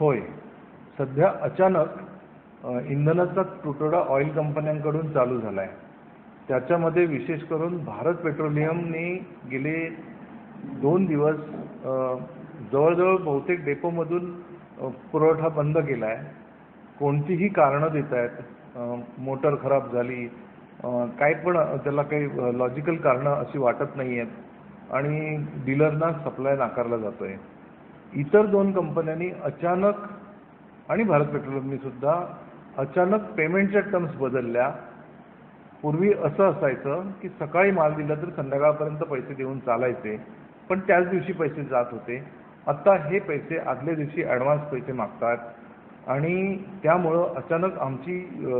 होय, सध्या अचानक इंधनाचा तुटवडा ऑइल कंपन्यांकडून चालू झाला आहे. त्याच्यामध्ये विशेष करून भारत पेट्रोलियमने गेले 2 दिवस जवळजवळ बहुतेक डेपोमधून पुरवठा बंद केला आहे. कोणतीही कारणं देत आहेत, मोटर खराब झाली, काय पण त्याला काही लॉजिकल कारणं अशी वाटत नाही आहेत आणि डीलरना सप्लाय नाकारला जातो आहे. इतर 2 कंपन्यांनी अचानक आणि भारत पेट्रोलियमनी सुद्धा अचानक पेमेंटच्या टर्म्स बदलल्या. पूर्वी असं असायचं की सकाळी माल दिला तर संध्याकाळपर्यंत पैसे देऊन चालायचे, पण त्याच दिवशी पैसे जात होते. आता हे पैसे आदल्या दिवशी ॲडव्हान्स पैसे मागतात आणि त्यामुळं अचानक आमची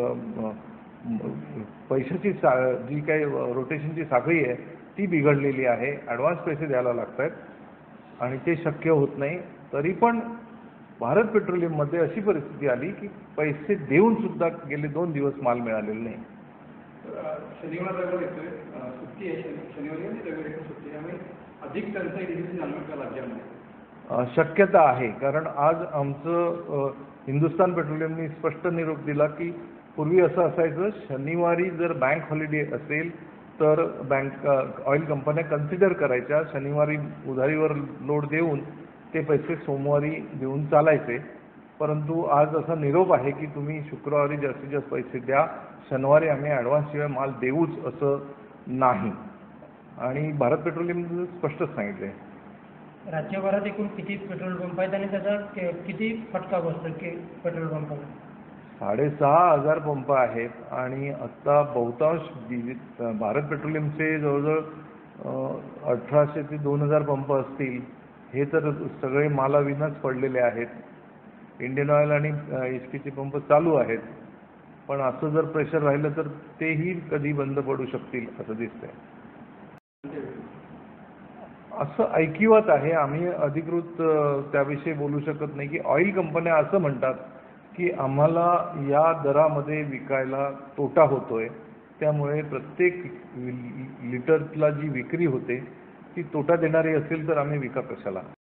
पैशाची जी काही रोटेशनची साखळी आहे ती बिघडलेली आहे. ॲडव्हान्स पैसे द्यायला लागत आहेत आणि ते शक्य होत नाही. तरी पण भारत पेट्रोलियममध्ये अशी परिस्थिती आली की पैसे देऊन सुद्धा गेले 2 दिवस माल मिळालेला नाही. शनिवार रविवार येतोय, सुट्टी आहे, शनिवारी आणि रविवारी सुट्टी, त्यामुळे अधिक टंचाई देखील जाणवेल का राज्यामध्ये? शक्यता आहे, कारण आज आमचं हिंदुस्तान पेट्रोलियमनी स्पष्ट निरोप दिला की पूर्वी असं असायचं, शनिवारी जर बँक हॉलिडे असेल तर ऑइल कंपन्या कन्सिडर करायच्या, शनिवारी उधारीवर लोड देऊन ते पैसे सोमवारी देऊन चालायचे. परंतु आज असा निरोप आहे की तुम्ही शुक्रवारी जास्तीत जास्त पैसे द्या, शनिवारी आम्ही ॲडव्हान्सशिवाय माल देऊच असं नाही आणि भारत पेट्रोलियमने स्पष्टच सांगितलं आहे. राज्यभरात एकूण किती पेट्रोल पंप आहेत आणि त्याचा किती फटका बसतो की पेट्रोल पंपाला? 6,500 पंप आहेत आणि आत्ता बहुतांश भारत पेट्रोलियमचे जवळजवळ 1,800 ते 2,000 पंप असतील. हे तर सगळे मालाविनाच पडलेले आहेत. इंडियन ऑइल आणि HP पंप चालू आहेत, पण असं जर प्रेशर राहिलं तर तेही कधी बंद पडू शकतील असं दिसतंय. असं ऐकिवात आहे, आम्ही अधिकृत त्याविषयी बोलू शकत नाही. की ऑइल कंपन्या असं म्हणतात की आम्हाला या दरामध्ये विकायला तोटा होतोय, त्यामुळे प्रत्येक लिटरला जी विक्री होते ती तोटा देणारी असेल तर आम्ही विका कशाला.